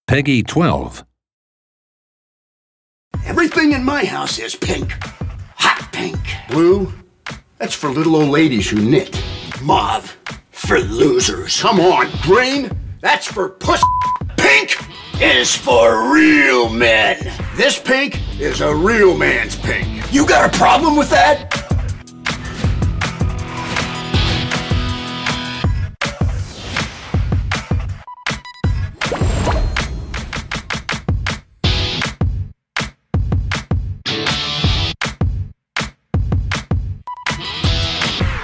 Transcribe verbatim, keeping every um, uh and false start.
Peggy twelve. Everything in my house is pink. Hot pink. Blue, that's for little old ladies who knit. Mauve, for losers. Come on, green, that's for puss. Pink is for real men. This pink is a real man's pink. You got a problem with that?